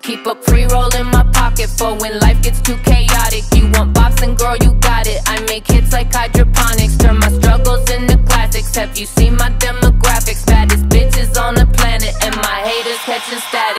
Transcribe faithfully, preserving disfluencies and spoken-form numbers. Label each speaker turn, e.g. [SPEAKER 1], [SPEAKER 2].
[SPEAKER 1] Keep a pre-roll in my pocket for when life gets too chaotic. You want bops and girl, you got it. I make hits like hydroponics, turn my struggles into classics. Have you seen my demo?